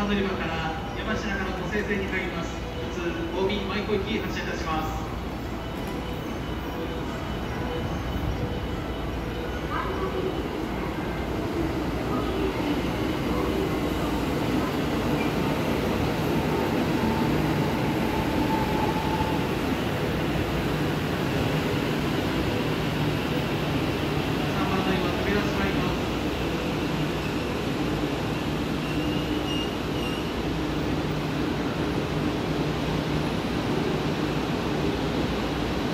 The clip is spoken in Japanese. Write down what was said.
番乗り場から山科からご生成に入ります。普通、OB 舞子行き発車いたします。